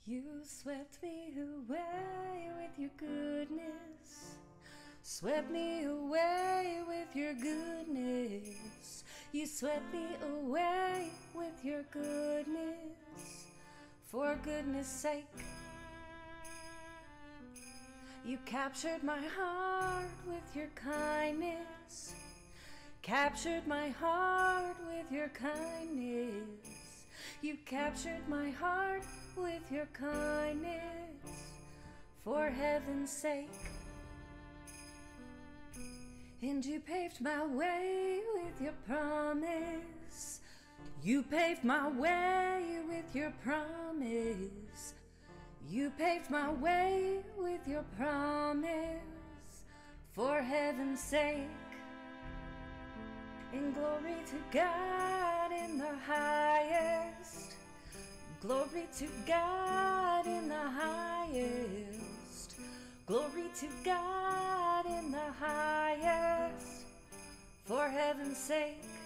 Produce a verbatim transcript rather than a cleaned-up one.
You swept me away with your goodness. Swept me away with your goodness. You swept me away with your goodness. For goodness sake, you captured my heart with your kindness. Captured my heart with your kindness. You captured my heart with your kindness. For heaven's sake. And you paved my way with your promise. You paved my way with your promise. You paved my way with your promise. For heaven's sake. And glory to God in the highest. Glory to God in the highest. Glory to God in the highest. For heaven's sake.